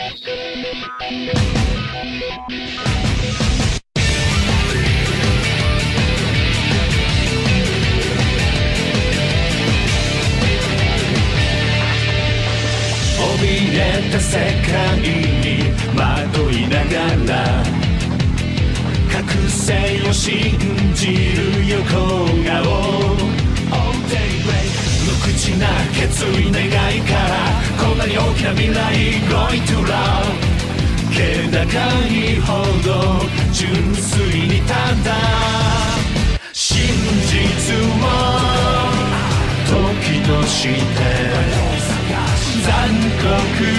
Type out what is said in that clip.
怯えた世界に惑いながら覚醒を信じる横顔無口な決意願いからこんなに大きな未来 Going to love 気高いほど純粋にただ真実を時として残酷